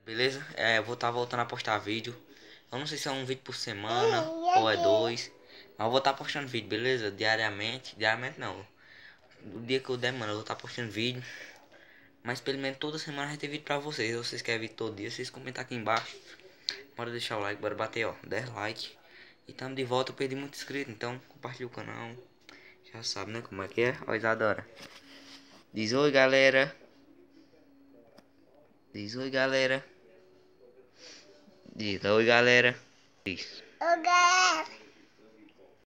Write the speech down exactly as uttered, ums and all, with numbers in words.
Beleza? É, eu vou estar voltando a postar vídeo. Eu não sei se é um vídeo por semana ou é dois. Mas eu vou estar postando vídeo, beleza? Diariamente. Diariamente não. O dia que eu der, mano, eu vou estar postando vídeo. Mas pelo menos toda semana vai ter vídeo pra vocês. Se vocês querem vídeo todo dia, vocês comentam aqui embaixo. Bora deixar o like, bora bater, ó, dez likes. E tamo de volta, eu perdi muito inscrito, então compartilha o canal. Já sabe, né, como é que é? Ó, Isadora. Diz oi, galera. Diz oi, galera. Diz oi, galera. Diz. Oi, galera.